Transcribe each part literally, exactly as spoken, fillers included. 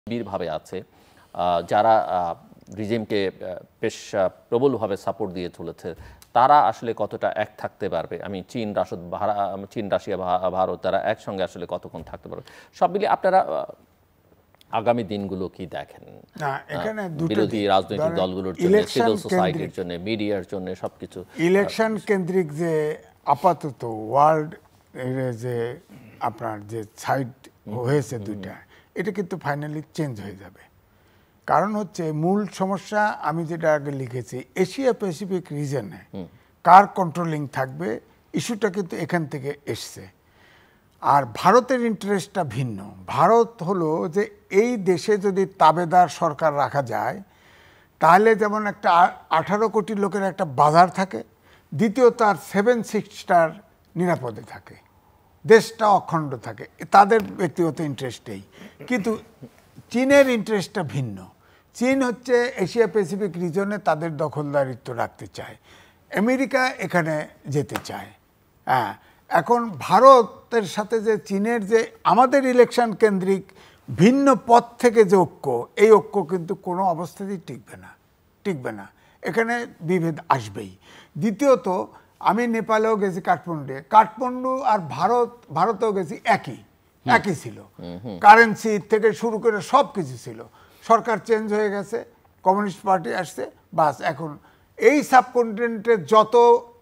বীরভাবে আছে যারা রিজিমকে বেশ প্রবলভাবে সাপোর্ট দিয়ে চলেছে তারা আসলে কতটা এক থাকতে পারবে আমি চীন রাশদ চীন রাশিয়া ভারত তারা একসঙ্গে আসলে কতক্ষণ থাকতে পারবে সব মিলিয়ে আপনারা আগামী দিনগুলো কি দেখেন না এখানে বিরোধী রাজনৈতিক দলগুলোর জন্য সিভিল সোসাইটির জন্য মিডিয়ার জন্য সবকিছু ইলেকশন কেন্দ্রিক যে আপাতত ওয়ার্ল্ড যে আপনার যে সাইড হয়েছে দুইটা এটা কিন্তু ফাইনালি চেঞ্জ হয়ে যাবে কারণ হচ্ছে মূল সমস্যা আমি যেটা আগে লিখেছি এশিয়া প্যাসিফিক রিজনে কার কন্ট্রোলিং থাকবে ইস্যুটা কিন্তু এখান থেকে এসছে আর ভারতের ইন্টারেস্টটা ভিন্ন ভারত হলো যে এই দেশে যদি তাবেদার সরকার রাখা যায় তাহলে যেমন একটা আঠারো কোটি লোকের একটা বাজার থাকে দ্বিতীয় তার সেভেন সিক্সটার নিরাপদে থাকে দেশটা অখণ্ড থাকে তাদের ব্যক্তিগত ইন্টারেস্টেই কিন্তু চীনের ইন্টারেস্টটা ভিন্ন চীন হচ্ছে এশিয়া প্যাসিফিক রিজনে তাদের দখলদারিত্ব রাখতে চায় আমেরিকা এখানে যেতে চায় হ্যাঁ এখন ভারতের সাথে যে চীনের যে আমাদের ইলেকশন কেন্দ্রিক ভিন্ন পথ থেকে যে ঐক্য এই ঐক্য কিন্তু কোনো অবস্থাতেই টিকবে না টিকবে না এখানে বিভেদ আসবেই দ্বিতীয়ত আমি নেপালেও গেছি কাঠমান্ডু কাঠমান্ডু আর ভারত ভারতেও গেছি একই একই ছিল কারেন্সি থেকে শুরু করে সব কিছু ছিল সরকার চেঞ্জ হয়ে গেছে কমিউনিস্ট পার্টি আসছে বাস এখন এই সাবকন্টিনেন্টের যত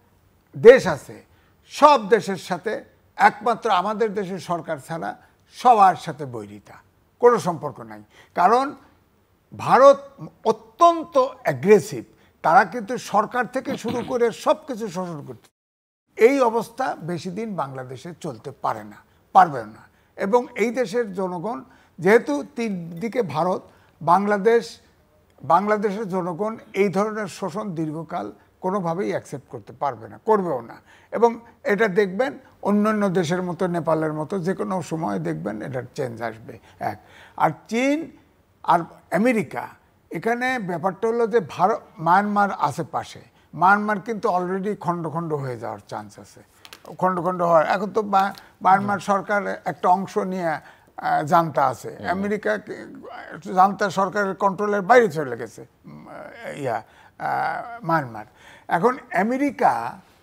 দেশ আছে সব দেশের সাথে একমাত্র আমাদের দেশের সরকার ছাড়া সবার সাথে বৈরিতা কোনো সম্পর্ক নাই কারণ ভারত অত্যন্ত অ্যাগ্রেসিভ তারা কিন্তু সরকার থেকে শুরু করে সব কিছু শোষণ করতে এই অবস্থা বেশি দিন বাংলাদেশে চলতে পারে না পারবে না এবং এই দেশের জনগণ যেহেতু তিন দিকে ভারত বাংলাদেশ বাংলাদেশের জনগণ এই ধরনের শোষণ দীর্ঘকাল কোনোভাবেই অ্যাকসেপ্ট করতে পারবে না করবেও না এবং এটা দেখবেন অন্যান্য দেশের মতো নেপালের মতো যে কোনো সময় দেখবেন এটার চেঞ্জ আসবে এক আর চীন আর আমেরিকা এখানে ব্যাপারটা হলো যে ভারত মায়ানমার আশেপাশে মায়ানমার কিন্তু অলরেডি খণ্ড খণ্ড হয়ে যাওয়ার চান্স আছে খণ্ড খণ্ড হওয়ার এখন তো মায়ানমার সরকার একটা অংশ নিয়ে জান্তা আছে আমেরিকা জান্তা সরকারের কন্ট্রোলের বাইরে চলে গেছে ইয়া মায়ানমার এখন আমেরিকা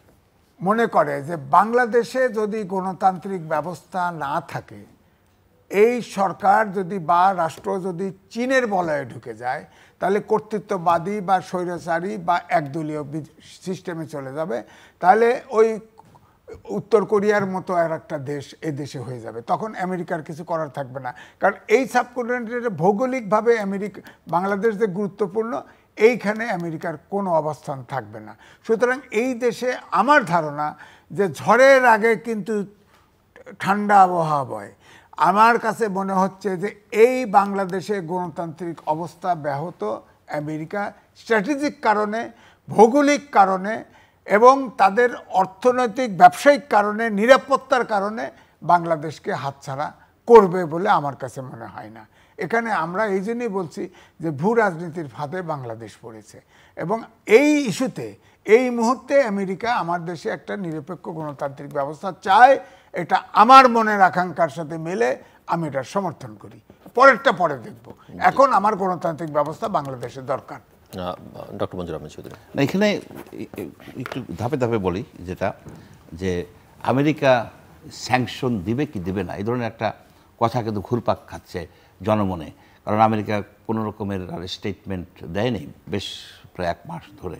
মনে করে যে বাংলাদেশে যদি গণতান্ত্রিক ব্যবস্থা না থাকে এই সরকার যদি বা রাষ্ট্র যদি চীনের বলয়ে ঢুকে যায় তাহলে কর্তৃত্ববাদী বা স্বৈরাচারী বা একদলীয় সিস্টেমে চলে যাবে তাহলে ওই উত্তর কোরিয়ার মতো আর একটা দেশ এ দেশে হয়ে যাবে তখন আমেরিকার কিছু করার থাকবে না কারণ এই সাবকন্টিনেন্টের ভৌগোলিকভাবে আমেরিকা বাংলাদেশ যে গুরুত্বপূর্ণ এইখানে আমেরিকার কোনো অবস্থান থাকবে না সুতরাং এই দেশে আমার ধারণা যে ঝড়ের আগে কিন্তু ঠান্ডা আবহাওয়া বয় আমার কাছে মনে হচ্ছে যে এই বাংলাদেশে গণতান্ত্রিক অবস্থা ব্যাহত আমেরিকা স্ট্র্যাটেজিক কারণে ভৌগোলিক কারণে এবং তাদের অর্থনৈতিক ব্যবসায়িক কারণে নিরাপত্তার কারণে বাংলাদেশকে হাতছাড়া করবে বলে আমার কাছে মনে হয় না এখানে আমরা এই জন্যই বলছি যে ভূ রাজনীতির ফাঁদে বাংলাদেশ পড়েছে এবং এই ইস্যুতে এই মুহূর্তে আমেরিকা আমার দেশে একটা নিরপেক্ষ গণতান্ত্রিক ব্যবস্থা চায় এটা আমার মনের আকাঙ্ক্ষার সাথে মেলে আমি এটা সমর্থন করি পরেরটা পরে দেখব এখন আমার গণতান্ত্রিক ব্যবস্থা বাংলাদেশের দরকার ডক্টর মঞ্জুর আহমেদ চৌধুরী না এখানে একটু ধাপে ধাপে বলি যেটা যে আমেরিকা স্যাংশন দিবে কি দিবে না এই ধরনের একটা কথা কিন্তু ঘুরপাক খাচ্ছে জনমনে কারণ আমেরিকা কোনো রকমের আর স্টেটমেন্ট দেয়নি বেশ প্রায় এক মাস ধরে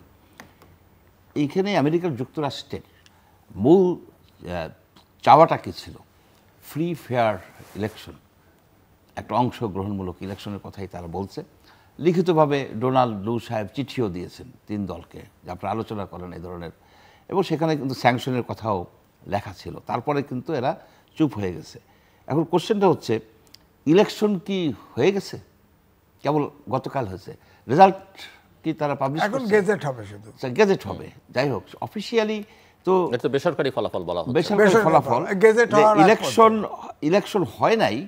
এইখানে আমেরিকার যুক্তরাষ্ট্রের মূল চাওয়াটা কী ছিল ফ্রি ফেয়ার ইলেকশন একটা অংশগ্রহণমূলক ইলেকশনের কথাই তারা বলছে লিখিতভাবে ডোনাল্ড লু সাহেব চিঠিও দিয়েছেন তিন দলকে যে আপনারা আলোচনা করেন এই ধরনের এবং সেখানে কিন্তু স্যাংশনের কথাও লেখা ছিল তারপরে কিন্তু এরা চুপ হয়ে গেছে এখন কোশ্চেনটা হচ্ছে ইলেকশন কি হয়ে গেছে কেবল গতকাল হয়েছে রেজাল্ট কি তারা পাবলিশ এখন গেজেট হবে শুধু গেজেট হবে যাই হোক অফিসিয়ালি তো এটা বেসরকারি ফলাফল বলা হচ্ছে বেসরকারি ফলাফল গেজেট ইলেকশন ইলেকশন হয় নাই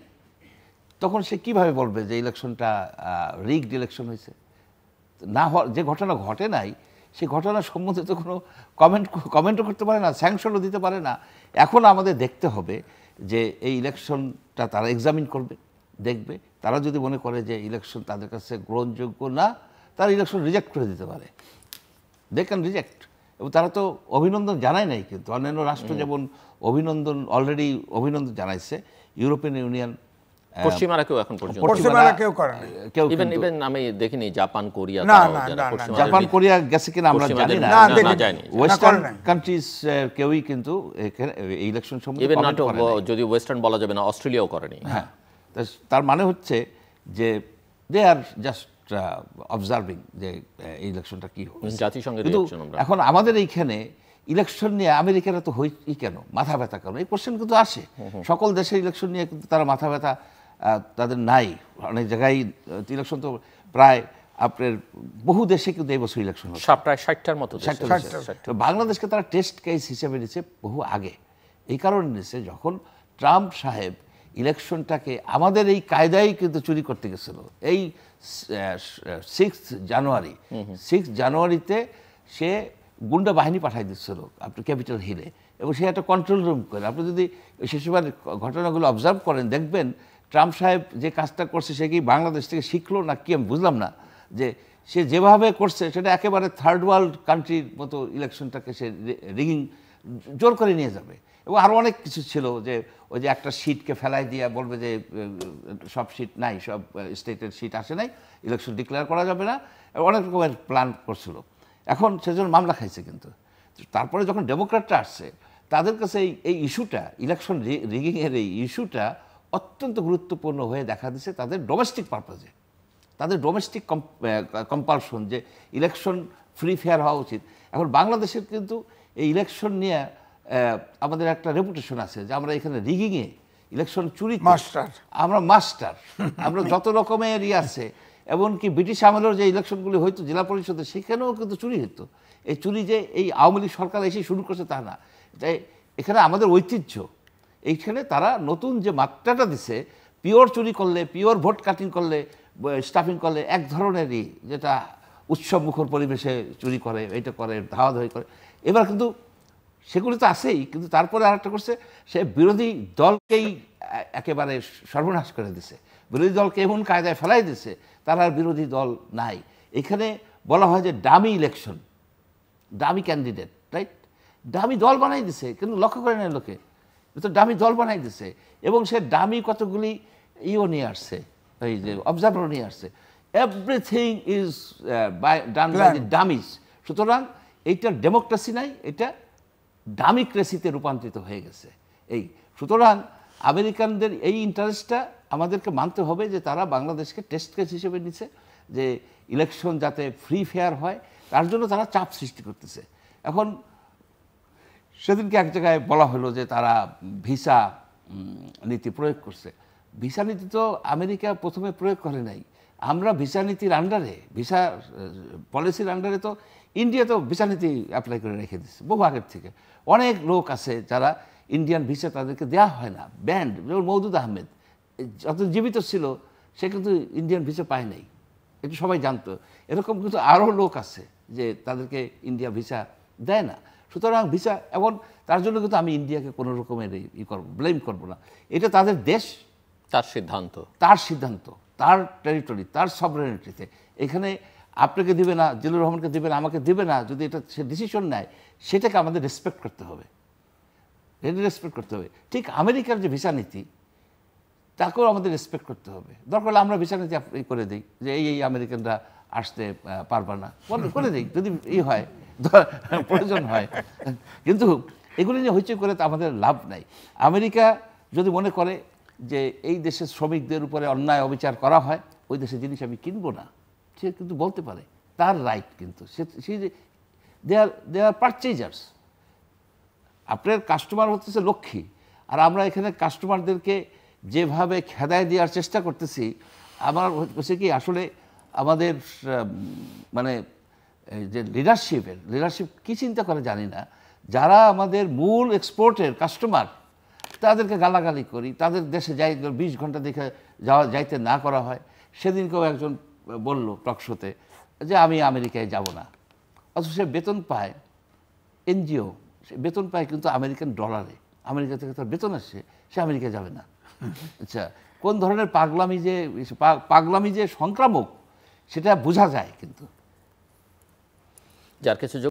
তখন সে কিভাবে বলবে যে ইলেকশনটা রিগড ইলেকশন হয়েছে না যে ঘটনা ঘটে নাই সেই ঘটনা সম্বন্ধে তো কোনো কমেন্ট কমেন্টও করতে পারে না স্যাংশনও দিতে পারে না এখন আমাদের দেখতে হবে যে এই ইলেকশনটা তারা এক্সামিন করবে দেখবে, তারা যদি মনে করে যে ইলেকশন তাদের কাছে গ্রহণযোগ্য না, তারা ইলেকশন রিজেক্ট করে দিতে পারে, দে ক্যান রিজেক্ট। এবং তারা তো অভিনন্দন জানায় নাই, কিন্তু অন্যান্য রাষ্ট্র যেমন অভিনন্দন অলরেডি অভিনন্দন জানাইছে, ইউরোপিয়ান ইউনিয়ন, পশ্চিমারা কেউ এখন পর্যন্ত পশ্চিমারা কেউ করে না, কেউ ইভেন ইভেন আমি দেখিনি জাপান কোরিয়া, না, না, যারা না, পশ্চিমা জাপান কোরিয়া গেছে কিনা আমরা জানি না, না, না, জানি। ওয়েস্টার্ন কান্ট্রিজ কেউই কিন্তু ইলেকশন সম্বন্ধে ইভেন কমেন্ট নট, করে নাই। যদি ওয়েস্টার্ন বলা যাবে না, অস্ট্রেলিয়াও করেনি। হ্যাঁ, তা- তার মানে হচ্ছে যে দে আর জাস্ট অবজার্ভিং যে এই ইলেকশনটা কি হবে। জাতিসংঘের কিন্তু রিঅ্যাকশন আমরা এখন আমাদের এইখানে ইলেকশন নিয়ে আমেরিকারা তো হই কেন, মাথা ব্যথা কেন, এই কোশ্চেন কিন্তু আসে। সকল দেশের ইলেকশন নিয়ে কিন্তু তারা মাথা ব্যথা আহ, তাদের নাই। অনেক জায়গায় ইলেকশন তো প্রায় আপনার বহু দেশে কিন্তু এই বছর ইলেকশন হচ্ছে, সব প্রায় ষাটটার মতো দেশ। ষাটটা দেশে। তো বাংলাদেশকে তারা টেস্ট কেস হিসেবে নিচ্ছে বহু আগে। এই কারণে নিচ্ছে যখন ট্রাম্প সাহেব ইলেকশনটাকে আমাদের এই কায়দায় কিন্তু চুরি করতে গেছিল। এই সিক্স জানুয়ারি সিক্স জানুয়ারিতে সে গুন্ডা বাহিনী পাঠাই দিচ্ছিল আপনি ক্যাপিটাল হিলে, এবং সে একটা কন্ট্রোল রুম করে। আপনি যদি সেসবের ঘটনাগুলো অবজার্ভ করেন, দেখবেন ট্রাম্প সাহেব যে কাজটা করছে সে কি বাংলাদেশ থেকে শিখলো না কি আমি বুঝলাম না, যে সে যেভাবে করছে সেটা একেবারে থার্ড ওয়ার্ল্ড কান্ট্রির মতো ইলেকশনটাকে সে রিগিং জোর করে নিয়ে যাবে। এবং আরও অনেক কিছু ছিল, যে ওই যে একটা সিটকে ফেলাই দিয়ে বলবে যে সব সিট নাই, সব স্টেটের সিট আসে নাই, ইলেকশন ডিক্লেয়ার করা যাবে না, অনেক রকমের প্ল্যান করছিল। এখন সেজন্য মামলা খাইছে। কিন্তু তারপরে যখন ডেমোক্র্যাটরা আসছে, তাদের কাছে এই এই ইস্যুটা, ইলেকশন রিগিংয়ের এই ইস্যুটা অত্যন্ত গুরুত্বপূর্ণ হয়ে দেখা দিচ্ছে তাদের ডোমেস্টিক পারপাজে, তাদের ডোমেস্টিক কম্পালশন, যে ইলেকশন ফ্রি ফেয়ার হওয়া উচিত। এখন বাংলাদেশের কিন্তু এই ইলেকশন নিয়ে আমাদের একটা রেপুটেশন আছে যে আমরা এখানে রিগিংয়ে, ইলেকশন চুরি মাস্টার, আমরা মাস্টার, আমরা যত রকমের ই আছে। এমনকি ব্রিটিশ আমলের যে ইলেকশনগুলি হয়তো জেলা পরিষদে, সেখানেও কিন্তু চুরি হতো। এই চুরি যে এই আওয়ামী লীগ সরকার এসে শুরু করছে তা না, তাই এখানে আমাদের ঐতিহ্য। এইখানে তারা নতুন যে মাত্রাটা দিছে, পিওর চুরি করলে, পিওর ভোট কাটিং করলে, স্টাফিং করলে এক ধরনেরই, যেটা উৎসব মুখর পরিবেশে চুরি করে, এইটা করে, ধাওয়াধাওয়ি করে। এবার কিন্তু সেগুলি তো আছেই, কিন্তু তারপরে আরেকটা করছে, সে বিরোধী দলকেই একেবারে সর্বনাশ করে দিছে, বিরোধী দলকে এমন কায়দায় ফেলাই দিছে, তার আর বিরোধী দল নাই। এখানে বলা হয় যে dummy election, dummy candidate, right? Dummy দল বানাই দিছে, কিন্তু লক্ষ্য করে নেয় লোকে, তো ডামি দল বানাই দিছে। এবং সে ডামি কতগুলি ইও নিয়ে আসছে, এই যে অবজারভার নিয়ে আসছে। Everything is by done by the dummies. সুতরাং এইটার ডেমোক্রেসি নাই, এটা ডামিক্রেসিতে রূপান্তরিত হয়ে গেছে। এই সুতরাং আমেরিকানদের এই ইন্টারেস্টটা আমাদেরকে মানতে হবে, যে তারা বাংলাদেশকে টেস্ট কেস হিসেবে নিচ্ছে, যে ইলেকশন যাতে ফ্রি ফেয়ার হয়, তার জন্য তারা চাপ সৃষ্টি করতেছে। এখন সেদিনকে এক জায়গায় বলা হলো যে তারা ভিসা নীতি প্রয়োগ করছে। ভিসা নীতি তো আমেরিকা প্রথমে প্রয়োগ করে নাই, আমরা ভিসা নীতির আন্ডারে, ভিসা পলিসির আন্ডারে তো ইন্ডিয়া তো ভিসা নীতি অ্যাপ্লাই করে রেখে দিচ্ছে বহু আগের থেকে। অনেক লোক আছে যারা ইন্ডিয়ান ভিসা তাদেরকে দেওয়া হয় না, ব্যান্ড। যেমন মওদুদ আহমেদ যত জীবিত ছিল সে কিন্তু ইন্ডিয়ান ভিসা পায় নাই, এটা সবাই জানতো। এরকম কিন্তু আরও লোক আছে যে তাদেরকে ইন্ডিয়া ভিসা দেয় না। সুতরাং ভিসা, এবং তার জন্য কিন্তু আমি ইন্ডিয়াকে কোনো রকমের ই করবো, ব্লেম করবো না। এটা তাদের দেশ, তার সিদ্ধান্ত, তার সিদ্ধান্ত, তার টেরিটরি, তার সভরেনিটিতে। এখানে আপনাকে দিবে না, জিল্লুর রহমানকে দিবে না, আমাকে দিবে না, যদি এটা সে ডিসিশন নেয়, সেটাকে আমাদের রেসপেক্ট করতে হবে, এটা রেসপেক্ট করতে হবে। ঠিক আমেরিকার যে ভিসা নীতি, তাকেও আমাদের রেসপেক্ট করতে হবে। দরকার হলে আমরা ভিসা নীতি করে দিই যে এই এই আমেরিকানরা আসতে পারবে না, করে দিই যদি ই হয়, প্রয়োজন হয়। কিন্তু এগুলি নিয়ে হইচই করে তো আমাদের লাভ নাই। আমেরিকা যদি মনে করে যে এই দেশের শ্রমিকদের উপরে অন্যায় অবিচার করা হয়, ওই দেশের জিনিস আমি কিনবো না, সে কিন্তু বলতে পারে, তার রাইট। কিন্তু সে দে আর দে আর পারচেজার্স। আপনার কাস্টমার হচ্ছে লক্ষ্মী, আর আমরা এখানে কাস্টমারদেরকে যেভাবে খেদায় দেওয়ার চেষ্টা করতেছি, আমার হচ্ছে কি আসলে আমাদের মানে যে লিডারশিপের লিডারশিপ কী চিন্তা করে জানি না। যারা আমাদের মূল এক্সপোর্টের কাস্টমার, তাদেরকে গালাগালি করি, তাদের দেশে যাই বিশ ঘন্টা দেখে যাওয়া যাইতে না করা হয়। সেদিনকেও একজন বলল টকশোতে যে আমি আমেরিকায় যাব না, অথচ সে বেতন পায় এনজিও, সে বেতন পায় কিন্তু আমেরিকান ডলারে, আমেরিকা থেকে তার বেতন আসছে, সে আমেরিকা যাবে না। আচ্ছা, কোন ধরনের পাগলামি যে পাগলামি যে সংক্রামক সেটা বোঝা যায় কিন্তু যার কিছু